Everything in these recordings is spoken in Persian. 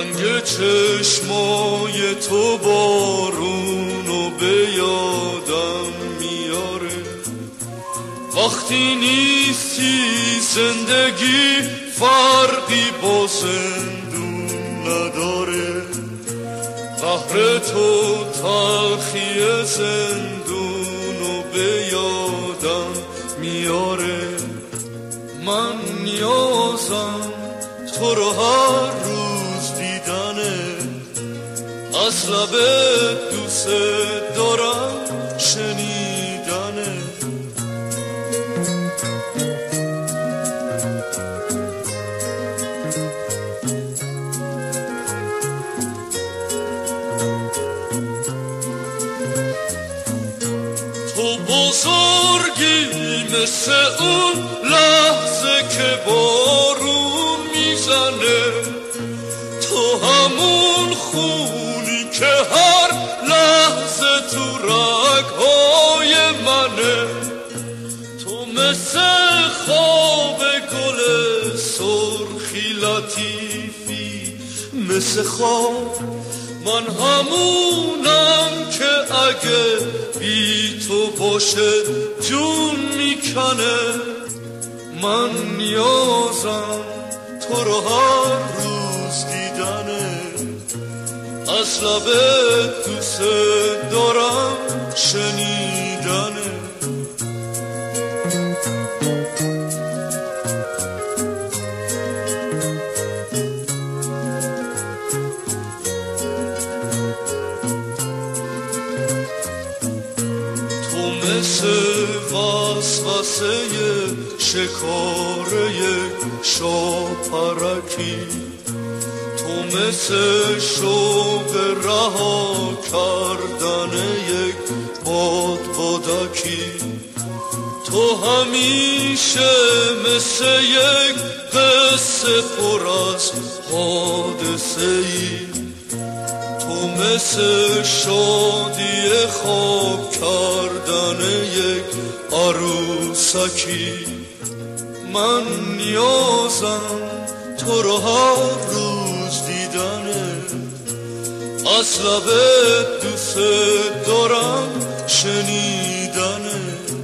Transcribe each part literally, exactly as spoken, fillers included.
رنگ چشمای تو بارونو به یادم میاره. وقتی نیستی زندگی فرقی با زندون نداره. قهر تو تلخی زندونو به یادم میاره. من نیازم تو رو هر روز دیدنه، از لبت دوست دارم شنیدنه. تو بزرگی مثل اون لحظه که بارون میزنه. تو همون خونی که هر لحظه تو رگهای منه. تو مثل خواب گل سرخی لطیفی، مثل خواب من همونم که اگه بی تو باشه جون میکنه. من نیازم تو رو هر روز دیدنه، از لبت دوست دارم شنیدنه. مثل وسوسه شکار یک شاپرکی، تو مثل شوق رها کردن یک بادبادکی. تو همیشه مثل یک قصه پر از حادثه ای. تو مثل شادی خواب کردن یک عروسکی. من نیازم تو رو هر روز دیدنه، از لبت دوست دارم شنیدنه.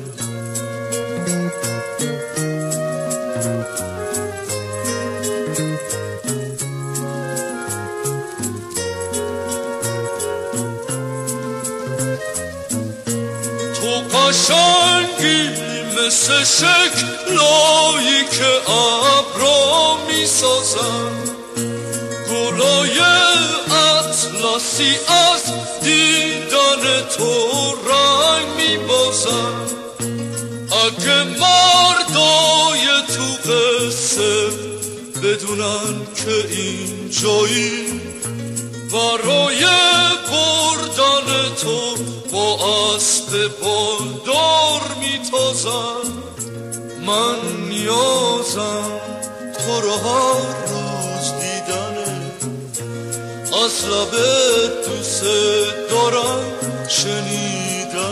تو قشنگی مثل شکلایی که ابرا میسازن. گلای اطلسی از دیدن تو رنگ میبازن. اگه مردای تو قصه بدونن که این جایی، برای بردن تو با اسب بالدار میتازن. من نیازم تو رو هر روز دیدنه، از لبت دوست دارم شنیدنه.